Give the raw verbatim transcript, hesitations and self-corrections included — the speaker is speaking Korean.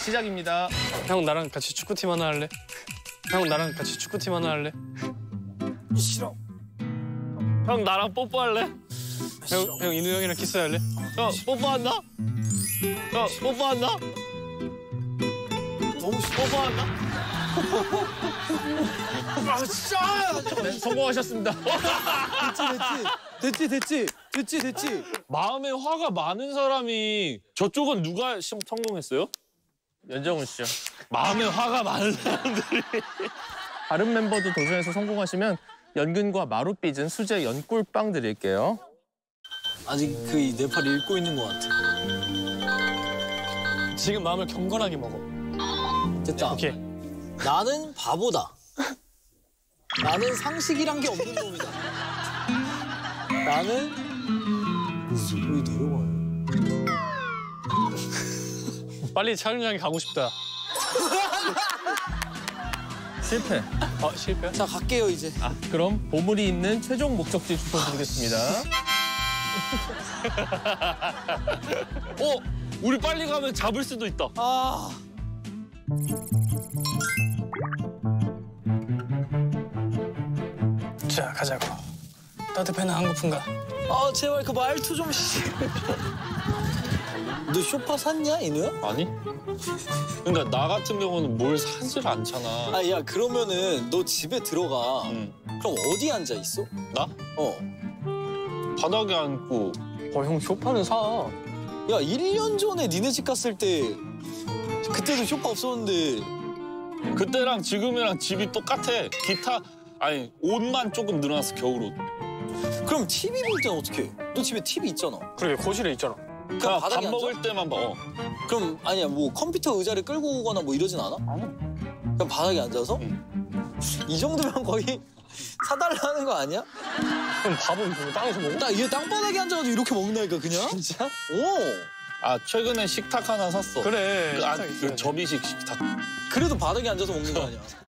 시작입니다. 형 나랑 같이 축구팀 하나 할래? 형 나랑 같이 축구팀 하나 할래? 싫어. 형 나랑 뽀뽀할래? 형, 형 인우 형이랑 키스할래? 형 뽀뽀한다? 형 뽀뽀한다? 너무 싫어. 뽀뽀한다? 아 진짜. 네, 성공하셨습니다. 됐지 됐지 됐지 됐지 됐지. 마음에 화가 많은 사람이 저쪽은 누가 시- 성공했어요? 연정훈 씨요. 마음에 화가 많은 사람들이. 다른 멤버도 도전해서 성공하시면 연근과 마루 빚은 수제 연꿀빵 드릴게요. 아직 그 내 팔 읽고 있는 것 같아. 지금 마음을 경건하게 먹어. 됐다. 오케이. 나는 바보다. 나는 상식이란 게 없는 놈이다. 나는 왜 내려와요? 빨리 촬영장에 가고 싶다. 실패. 어 실패? 자 갈게요 이제. 아, 그럼 보물이 있는 최종 목적지 추천 드리겠습니다. 어? 우리 빨리 가면 잡을 수도 있다. 아. 자 가자고. 따뜻해는 안 고픈가? 아 제발 그 말투 좀 씨. 너 쇼파 샀냐 이누야? 아니? 그러니까 나 같은 경우는 뭘 사질 않잖아. 아 야 그러면은 너 집에 들어가. 응. 그럼 어디 앉아 있어? 나? 어. 바닥에 앉고. 어 형 쇼파는 사. 야 일 년 전에 니네 집 갔을 때 그때도 쇼파 없었는데. 그때랑 지금이랑 집이 똑같아. 기타, 아니 옷만 조금 늘어났어, 겨울옷. 그럼 티비 볼 때는 어떻게 해? 너 집에 티비 있잖아. 그러게 거실에 있잖아. 그럼 그냥 바닥에 밥 앉아? 먹을 때만 봐. 어. 그럼 아니야 뭐 컴퓨터 의자를 끌고 오거나 뭐 이러진 않아? 아니. 그럼 바닥에 앉아서? 응. 이 정도면 거의 사달라는 거 아니야? 그럼 밥은 뭐 땅에서 먹어? 나 얘 땅바닥에 앉아가지고 이렇게 먹는다니까 그냥? 진짜? 오. 아, 최근에 식탁 하나 샀어. 그래. 그, 아, 식탁 그 있어야지. 접이식 식탁. 그래도 바닥에 앉아서 먹는 거 아니야?